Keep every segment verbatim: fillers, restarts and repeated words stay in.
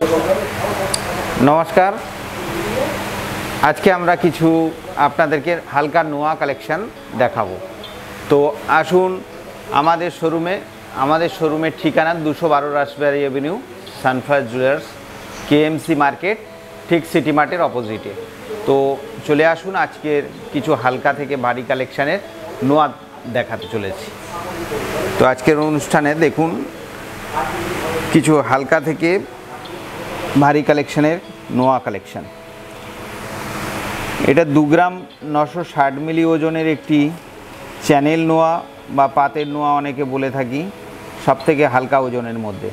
नमस्कार। आज के আমরা কিছু আপনাদেরকে হালকা নোয়া কালেকশন দেখাবো। তো আসুন আমাদের শোরুমে আমাদের শোরুমের ঠিকানা দুশো বারো Rashbehari avenue, sunflower jewellers, KMC market, ঠিক সিটি মার্টের অপোজিটে। তো চলে আসুন আজকের কিছু হালকা থেকে ভারী কালেকশনের নোয়া দেখাতে চলেছি। তো আজকের অনুষ্ঠানে দেখুন কিছু হালকা থেকে ভারী কালেকশনের নোয়া কালেকশন। এটা দু গ্রাম নশো ষাট মিলি ওজনের একটি চ্যানেল নোয়া বা পাতের নোয়া অনেকে বলে থাকি, সব থেকে হালকা ওজনের মধ্যে।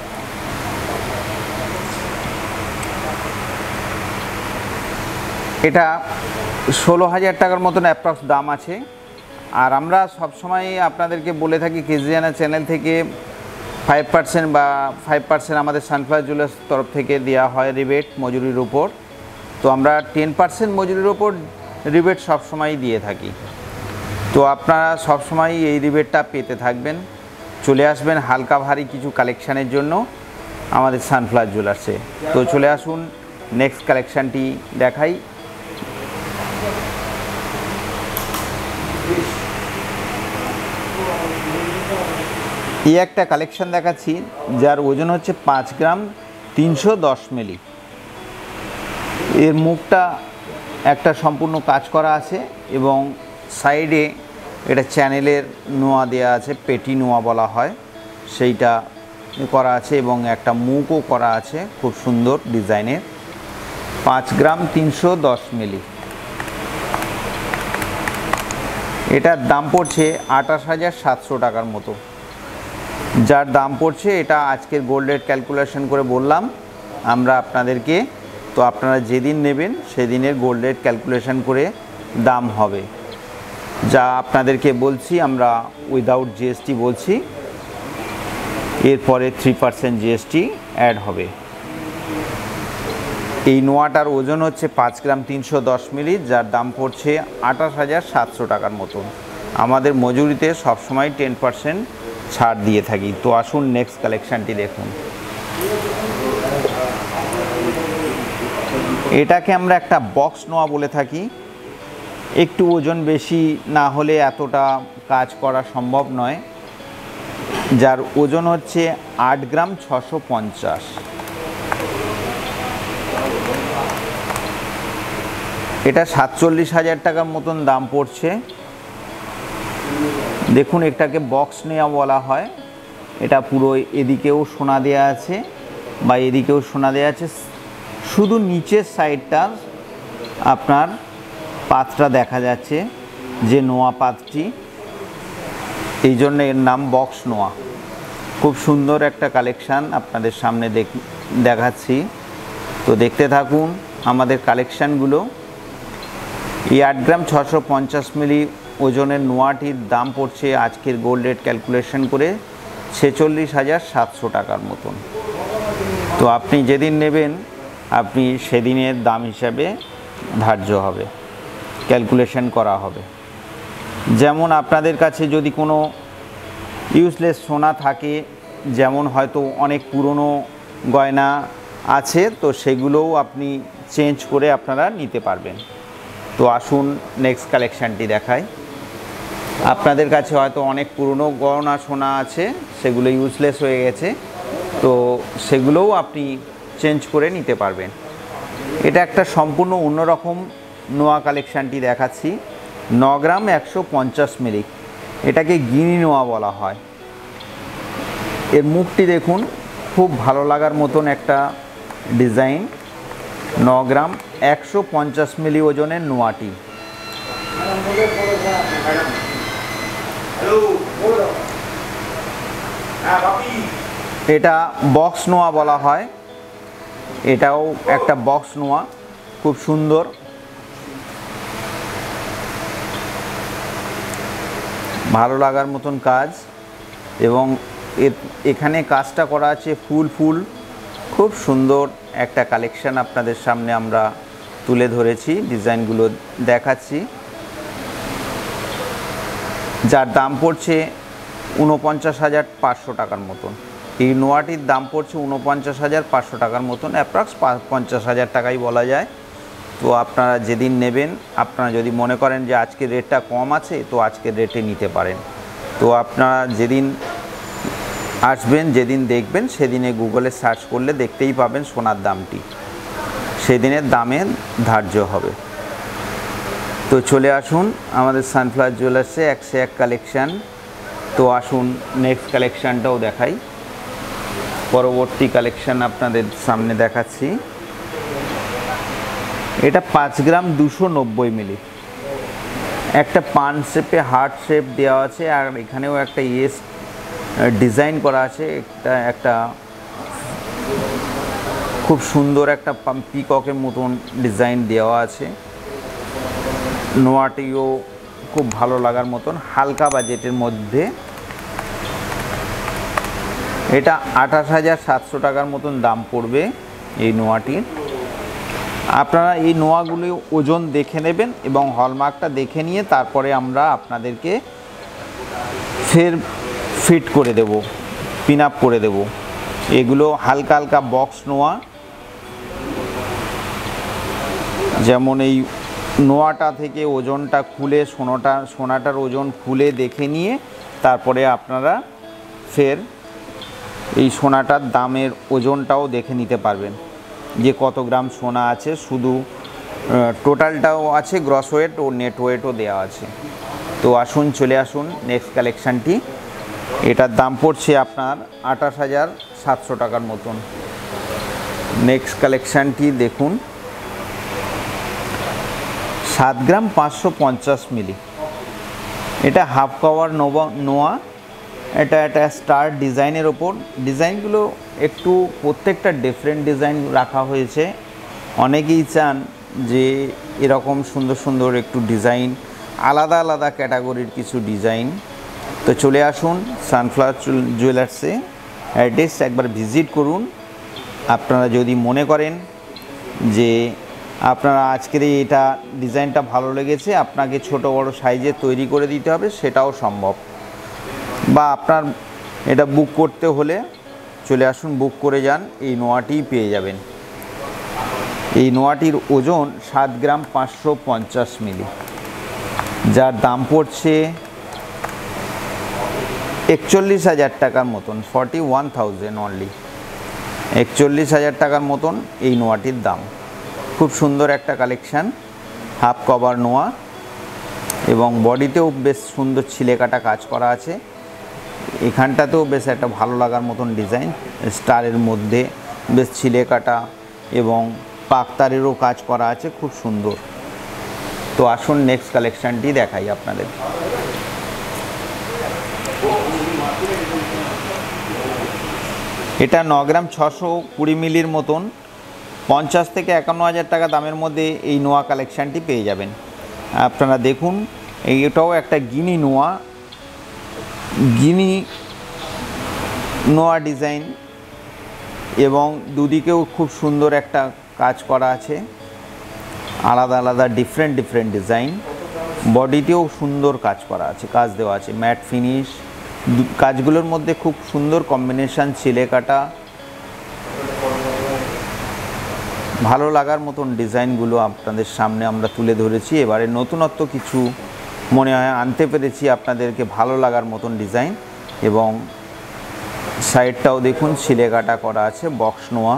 এটা ষোলো হাজার টাকার মতন অ্যাপ্রক্স দাম আছে। আর আমরা সবসময় আপনাদেরকে বলে থাকি কেজিয়ানা চ্যানেল থেকে ফাইভ পার্সেন্ট বা ফাইভ পার্সেন্ট আমাদের সানফ্লাওয়ার জুয়েলার্স তরফ থেকে দেওয়া হয় রিবেট মজুরির উপর। তো আমরা টেন পার্সেন্ট মজুরির উপর রিবেট সবসময়ই দিয়ে থাকি। তো আপনারা সবসময় এই রিবেটটা পেতে থাকবেন। চলে আসবেন হালকা ভারী কিছু কালেকশানের জন্য আমাদের সানফ্লাওয়ার জুয়েলার্সে। তো চলে আসুন নেক্সট কালেকশানটি দেখাই। এই একটা কালেকশন দেখাচ্ছি যার ওজন হচ্ছে পাঁচ গ্রাম তিনশো দশ মিলি। এর মুখটা একটা সম্পূর্ণ কাজ করা আছে এবং সাইডে এটা চ্যানেলের নোয়া দেওয়া আছে, পেটি নোয়া বলা হয়, সেইটা করা আছে এবং একটা মুখও করা আছে খুব সুন্দর ডিজাইনের। পাঁচ গ্রাম তিনশো দশ মিলি। এটার দাম পড়ছে আঠাশ হাজার সাতশো টাকার মতো। যার দাম পড়ছে এটা আজকের গোল্ড রেট ক্যালকুলেশন করে বললাম আমরা আপনাদেরকে। তো আপনারা যেদিন নেবেন সেদিনের গোল্ড রেট ক্যালকুলেশন করে দাম হবে। যা আপনাদেরকে বলছি আমরা উইদাউট জিএসটি বলছি, এরপরে থ্রি পার্সেন্ট জিএসটি অ্যাড হবে। এই নোয়াটার ওজন হচ্ছে পাঁচ গ্রাম তিনশো দশ মিলি, যার দাম পড়ছে আঠাশ হাজার সাতশো টাকার মতন। আমাদের মজুরিতে সবসময় টেন পার্সেন্ট ছাড় দিয়ে থাকি। তো আসুন নেক্সট কালেকশানটি দেখুন। এটাকে আমরা একটা বক্স নোয়া বলে থাকি। একটু ওজন বেশি না হলে এতটা কাজ করা সম্ভব নয়। যার ওজন হচ্ছে আট গ্রাম ছশো পঞ্চাশ। এটা সাতচল্লিশ হাজার টাকার মতন দাম পড়ছে। দেখুন এটাকে বক্স নেওয়া বলা হয়। এটা পুরো এদিকেও সোনা দেওয়া আছে বা এদিকেও সোনা দেওয়া আছে, শুধু নিচের সাইডটা আপনার পাতটা দেখা যাচ্ছে যে নোয়া পাতটি, এই জন্য এর নাম বক্স নোয়া। খুব সুন্দর একটা কালেকশান আপনাদের সামনে দেখাচ্ছি। তো দেখতে থাকুন আমাদের কালেকশানগুলো। এই আট গ্রাম ছশো পঞ্চাশ মিলি ওজনের নোয়াটির দাম পড়ছে আজকের গোল্ড রেট ক্যালকুলেশন করে ছেচল্লিশ হাজার সাতশো টাকার মতন। তো আপনি যেদিন নেবেন আপনি সেদিনের দাম হিসাবে ধার্য হবে, ক্যালকুলেশন করা হবে। যেমন আপনাদের কাছে যদি কোনো ইউজলেস সোনা থাকে, যেমন হয়তো অনেক পুরনো গয়না আছে, তো সেগুলোও আপনি চেঞ্জ করে আপনারা নিতে পারবেন। তো আসুন নেক্সট কালেকশানটি দেখাই। আপনাদের কাছে হয়তো অনেক পুরনো গয়না সোনা আছে, সেগুলো ইউজলেস হয়ে গেছে, তো সেগুলোও আপনি চেঞ্জ করে নিতে পারবেন। এটা একটা সম্পূর্ণ অন্যরকম নোয়া কালেকশানটি দেখাচ্ছি। ন গ্রাম একশো পঞ্চাশ মিলি। এটাকে গিনি নোয়া বলা হয়। এর মুখটি দেখুন, খুব ভালো লাগার মতন একটা ডিজাইন। ন গ্রাম একশো পঞ্চাশ মিলি ওজনের নোয়াটি। এটা বক্স নোয়া বলা হয়। এটাও একটা বক্স নোয়া, খুব সুন্দর। ভালো লাগার মতন কাজ এবং এখানে কাজটা করা আছে ফুল ফুল। খুব সুন্দর একটা কালেকশান আপনাদের সামনে আমরা তুলে ধরেছি, ডিজাইনগুলো দেখাচ্ছি। যার দাম পড়ছে ঊনপঞ্চাশ হাজার পাঁচশো টাকার মতন। এই নোয়াটির দাম পড়ছে উনপঞ্চাশ হাজার পাঁচশো টাকার মতন, অ্যাপ্রক্স পঞ্চাশ হাজার টাকাই বলা যায়। তো আপনারা যেদিন নেবেন, আপনারা যদি মনে করেন যে আজকের রেটটা কম আছে, তো আজকের রেটে নিতে পারেন। তো আপনারা যেদিন আসবেন, যেদিন দেখবেন, সেদিনে গুগলে সার্চ করলে দেখতেই পাবেন সোনার দামটি, সেদিনের দামে ধার্য হবে। তো চলে আসুন আমাদের সানফ্লাওয়ার জুয়েলার্সে একশো এক কালেকশান। তো আসুন নেক্সট কালেকশানটাও দেখাই। পরবর্তী কালেকশান আপনাদের সামনে দেখাচ্ছি। এটা পাঁচ গ্রাম দুশো নব্বই মিলি, একটা পান শেপে হার্ট শেপ দেওয়া আছে, আর এখানেও একটা ইয়েস ডিজাইন করা আছে। একটা একটা খুব সুন্দর একটা পিককের মতন ডিজাইন দেওয়া আছে। নোয়াটিও খুব ভালো লাগার মতন, হালকা বাজেটের মধ্যে। এটা আঠাশ হাজার সাতশো টাকার মতন দাম পড়বে এই নোয়াটির। আপনারা এই নোয়াগুলি ওজন দেখে নেবেন এবং হলমার্কটা দেখে নিয়ে তারপরে আমরা আপনাদেরকে ফের ফিট করে দেব, পিন আপ করে দেব। এগুলো হালকা হালকা বক্স নোয়া, যেমন এই নোয়াটা থেকে ওজনটা খুলে সোনাটা সোনাটার ওজন খুলে দেখে নিয়ে তারপরে আপনারা ফের এই সোনাটার দামের ওজনটাও দেখে নিতে পারবেন যে কত গ্রাম সোনা আছে। শুধু টোটালটাও আছে, গ্রস ওয়েট ও নেট ওয়েটও দেওয়া আছে। তো আসুন, চলে আসুন নেক্সট কালেকশানটি। এটার দাম পড়ছে আপনার আঠাশ হাজার সাতশো টাকার মতন। নেক্সট কালেকশানটি দেখুন, সাত গ্রাম পাঁচশো পঞ্চাশ মিলি। এটা হাফ কভার নোভা নোয়া। এটা একটা স্টার ডিজাইনের ওপর। ডিজাইনগুলো একটু প্রত্যেকটা ডিফারেন্ট ডিজাইন রাখা হয়েছে। অনেকেই চান যে এরকম সুন্দর সুন্দর একটু ডিজাইন, আলাদা আলাদা ক্যাটাগরির কিছু ডিজাইন। তো চলে আসুন সানফ্লাওয়ার জুয়েলার্সে, অ্যাড্রেস একবার ভিজিট করুন। আপনারা যদি মনে করেন যে আপনারা আজকের এটা ডিজাইনটা ভালো লেগেছে, আপনাকে ছোট বড় সাইজে তৈরি করে দিতে হবে, সেটাও সম্ভব। বা আপনার এটা বুক করতে হলে চলে আসুন, বুক করে যান, এই নোয়াটিই পেয়ে যাবেন। এই নোয়াটির ওজন সাত গ্রাম পাঁচশো পঞ্চাশ মিলি, যার দাম পড়ছে একচল্লিশ হাজার টাকার মতন, ফর্টি ওয়ান থাউজেন্ড অনলি। একচল্লিশ হাজার টাকার মতন এই নোয়াটির দাম। খুব সুন্দর একটা কালেকশান, হাফ কভার নোয়া এবং বডিতেও বেশ সুন্দর ছিলে কাটা কাজ করা আছে। এখানটাতেও বেশ একটা ভালো লাগার মতন ডিজাইন, স্টারের মধ্যে বেশ ছিলে কাটা এবং পাকতারেরও কাজ করা আছে, খুব সুন্দর। তো আসুন নেক্সট কালেকশানটি দেখাই আপনাদের। এটা ন গ্রাম ছশো কুড়ি মিলির মতন, পঞ্চাশ থেকে একান্ন হাজার টাকা দামের মধ্যে এই নোয়া কালেকশানটি পেয়ে যাবেন। আপনারা দেখুন, এইটাও একটা গিনি নোয়া, গিনি নোয়া ডিজাইন এবং দুদিকেও খুব সুন্দর একটা কাজ করা আছে, আলাদা আলাদা ডিফারেন্ট ডিফারেন্ট ডিজাইন। বডিতেও সুন্দর কাজ করা আছে, কাজ দেওয়া আছে, ম্যাট ফিনিশ। কাজগুলোর মধ্যে খুব সুন্দর কম্বিনেশান, ছিলে কাটা, ভালো লাগার মতন ডিজাইনগুলো আপনাদের সামনে আমরা তুলে ধরেছি। এবারে নতুনত্ব কিছু মনে হয় আনতে পেরেছি আপনাদেরকে, ভালো লাগার মতন ডিজাইন। এবং সাইডটাও দেখুন ছিলে কাটা করা আছে, বক্স নোয়া।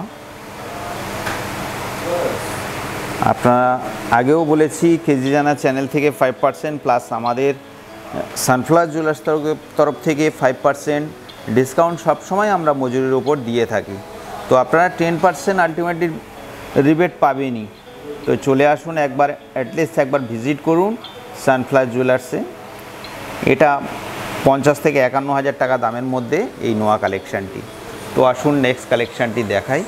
আপনারা আগেও বলেছি, কেজি জানা চ্যানেল থেকে ফাইভ পার্সেন্ট প্লাস আমাদের সানফ্লাওয়ার জুয়েলার্স তরফ থেকে ফাইভ পার্সেন্ট ডিসকাউন্ট সবসময় আমরা মজুরির ওপর দিয়ে থাকি। তো আপনারা টেন পার্সেন্ট আলটিমেটলি রিবেট পাবেনই। তো চলে আসুন একবার, অ্যাটলিস্ট একবার ভিজিট করুন সানফ্লাওয়ার জুয়েলার্সে। এটা পঞ্চাশ থেকে একান্ন হাজার টাকা দামের মধ্যে এই নোয়া কালেকশানটি। তো আসুন নেক্সট কালেকশানটি দেখাই।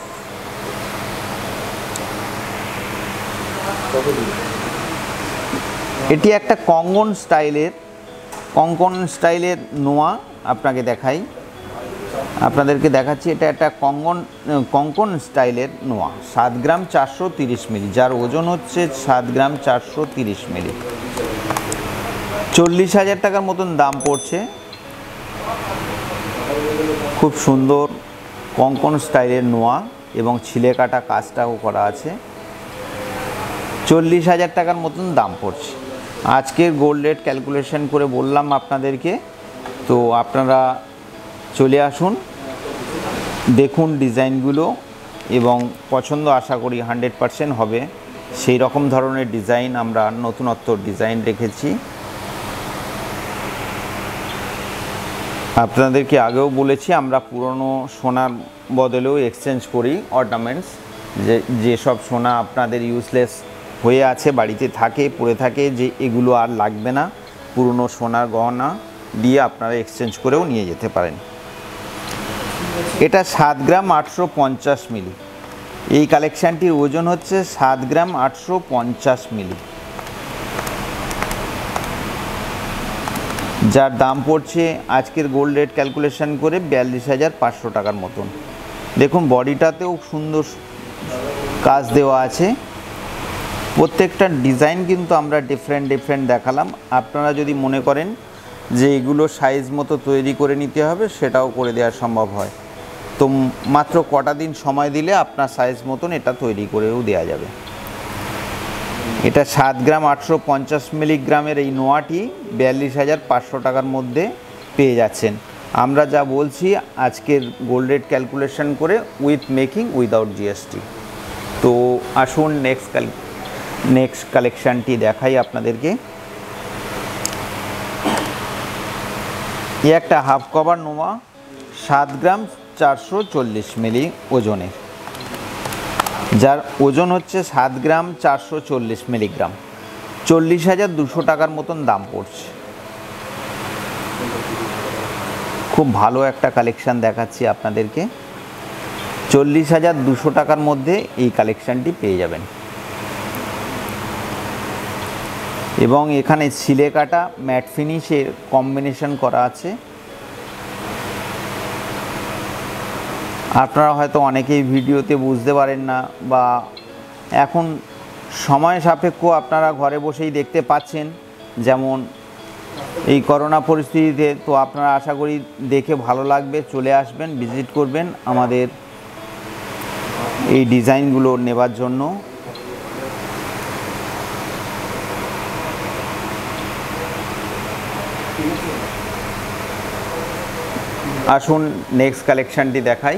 এটি একটা কঙ্গন স্টাইলের কঙ্কন স্টাইলের নোয়া আপনাকে দেখাই, আপনাদেরকে দেখাচ্ছি। এটা একটা কঙ্গন কঙ্কন স্টাইলের নোয়া, সাত গ্রাম চারশো তিরিশ মিলি, যার ওজন হচ্ছে সাত গ্রাম চারশো তিরিশ মিলি। চল্লিশ হাজার টাকার মতন দাম পড়ছে। খুব সুন্দর কঙ্কন স্টাইলের নোয়া এবং ছিলে কাটা কাজটাও করা আছে। চল্লিশ হাজার টাকার মতন দাম পড়ছে। আজকের গোল্ড রেট ক্যালকুলেশন করে বললাম আপনাদেরকে, তো আপনারা চলে আসুন, দেখুন ডিজাইনগুলো এবং পছন্দ আশা করি হান্ড্রেড পারসেন্ট হবে। সেই রকম ধরনের ডিজাইন আমরা নতুনত্ব ডিজাইন রেখেছি। আপনাদেরকে আগেও বলেছি আমরা পুরনো সোনার বদলেও এক্সচেঞ্জ করি অর্নামেন্টস, যে যেসব সোনা আপনাদের ইউজলেস হয়ে আছে, বাড়িতে থাকে, পড়ে থাকে, যে এগুলো আর লাগবে না, পুরনো সোনার গহনা দিয়ে আপনারা এক্সচেঞ্জ করেও নিয়ে যেতে পারেন। এটা সাত গ্রাম আটশো পঞ্চাশ মিলি। এই কালেকশানটির ওজন হচ্ছে সাত গ্রাম আটশো পঞ্চাশ মিলি, যার দাম পড়ছে আজকের গোল্ড রেট ক্যালকুলেশন করে বিয়াল্লিশ হাজার পাঁচশো টাকার মতন। দেখুন বডিটাতেও সুন্দর কাজ দেওয়া আছে। প্রত্যেকটা ডিজাইন কিন্তু আমরা ডিফারেন্ট ডিফারেন্ট দেখালাম। আপনারা যদি মনে করেন যে এগুলো সাইজ মতো তৈরি করে নিতে হবে, সেটাও করে দেওয়া সম্ভব হয়। তো মাত্র কটা দিন সময় দিলে আপনার সাইজ মতন এটা তৈরি করেও দেওয়া যাবে। এটা সাত গ্রাম আটশো পঞ্চাশ মিলিগ্রামের এই নোয়াটি বিয়াল্লিশ হাজার পাঁচশো টাকার মধ্যে পেয়ে যাচ্ছেন। আমরা যা বলছি আজকের গোল্ড রেট ক্যালকুলেশন করে উইথ মেকিং উইদাউট জিএসটি। তো আসুন নেক্সট ক্যাল নেক্সট কালেকশানটি দেখাই আপনাদেরকে। এই একটা হাফ কভার নোয়া সাত গ্রাম চারশো চল্লিশ মিলি ওজনের, যার ওজন হচ্ছে সাত গ্রাম চারশো চল্লিশ মিলিগ্রাম, চল্লিশ হাজার দুশো টাকার মতন দাম পড়ছে। খুব ভালো একটা কালেকশান দেখাচ্ছি আপনাদেরকে। চল্লিশ হাজার দুশো টাকার মধ্যে এই কালেকশানটি পেয়ে যাবেন। এবং এখানে ছিলে কাটা ম্যাট ফিনিশের কম্বিনেশন করা আছে। আপনারা হয়তো অনেকেই ভিডিওতে বুঝতে পারেন না, বা এখন সময় সাপেক্ষ আপনারা ঘরে বসেই দেখতে পাচ্ছেন, যেমন এই করোনা পরিস্থিতিতে। তো আপনারা আশা করি দেখে ভালো লাগবে, চলে আসবেন, ভিজিট করবেন আমাদের এই ডিজাইনগুলো নেবার জন্য। আসুন নেক্সট কালেকশানটি দেখাই।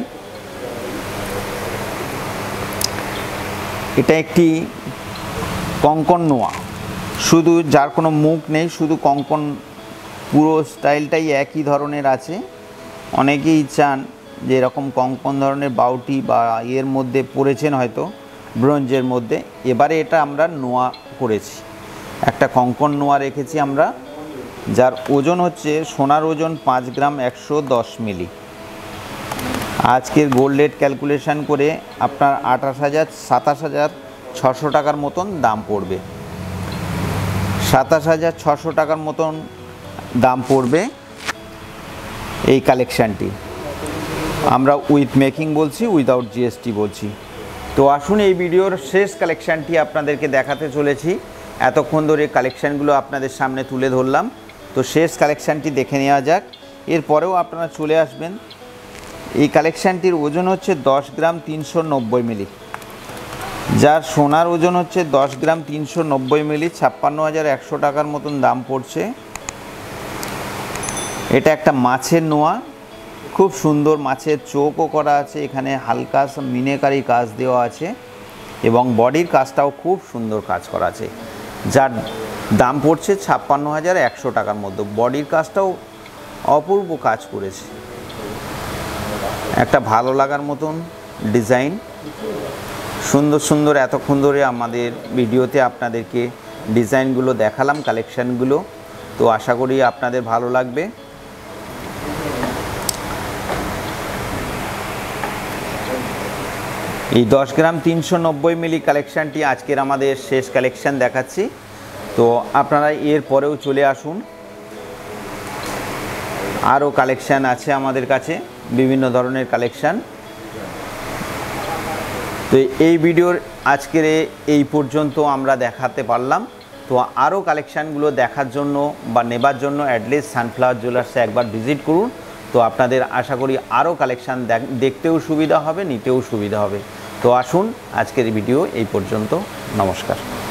এটা একটি কঙ্কন নোয়া, শুধু যার কোনো মুখ নেই, শুধু কঙ্কন, পুরো স্টাইলটাই একই ধরনের আছে। অনেকেই চান যে এরকম কঙ্কন ধরনের বাউটি বা এর মধ্যে পড়েছেন হয়তো ব্রোঞ্জের মধ্যে। এবারে এটা আমরা নোয়া করেছি, একটা কঙ্কন নোয়া রেখেছি আমরা, যার ওজন হচ্ছে সোনার ওজন পাঁচ গ্রাম একশো দশ মিলি। আজকের গোল্ড রেট ক্যালকুলেশন করে আপনার আঠাশ হাজার সাতাশ হাজার ছশো টাকার মতন দাম পড়বে। সাতাশ হাজার ছশো টাকার মতন দাম পড়বে এই কালেকশানটি। আমরা উইথ মেকিং বলছি, উইদাউট জিএসটি বলছি। তো আসুন এই ভিডিওর শেষ কালেকশানটি আপনাদেরকে দেখাতে চলেছি। এতক্ষণ ধরে কালেকশানগুলো আপনাদের সামনে তুলে ধরলাম, তো শেষ কালেকশানটি দেখে নেওয়া যাক। এরপরেও আপনারা চলে আসবেন। এই কালেকশানটির ওজন হচ্ছে দশ গ্রাম তিনশো নব্বই মিলি, যার সোনার ওজন হচ্ছে দশ গ্রাম তিনশো নব্বই মিলি, ছাপ্পান্ন হাজার একশো টাকার মতন দাম পড়ছে। এটা একটা মাছের নোয়া, খুব সুন্দর মাছের চোখও করা আছে, এখানে হালকা মিনেকারি কাজ দেওয়া আছে এবং বডির কাজটাও খুব সুন্দর কাজ করা আছে, যার দাম পড়ছে ছাপ্পান্ন হাজার একশো টাকার মধ্যে। বডির কাজটাও অপূর্ব কাজ করেছে, একটা ভালো লাগার মতন ডিজাইন। সুন্দর সুন্দর এতক্ষণ ধরে আমাদের ভিডিওতে আপনাদেরকে ডিজাইনগুলো দেখালাম, কালেকশানগুলো। তো আশা করি আপনাদের ভালো লাগবে। এই দশ গ্রাম তিনশো নব্বই মিলি কালেকশানটি আজকের আমাদের শেষ কালেকশান দেখাচ্ছি। তো আপনারা এর পরেও চলে আসুন, আরও কালেকশান আছে আমাদের কাছে, বিভিন্ন ধরনের কালেকশান। তো এই ভিডিওর আজকের এই পর্যন্ত আমরা দেখাতে পারলাম। তো আরও কালেকশানগুলো দেখার জন্য বা নেবার জন্য অ্যাটলিস্ট সানফ্লাওয়ার জুয়েলার্সে একবার ভিজিট করুন। তো তো আপনাদের আশা করি আরও কালেকশান দেখতেও সুবিধা হবে, নিতেও সুবিধা হবে। তো আসুন, আজকের ভিডিও এই পর্যন্ত। নমস্কার।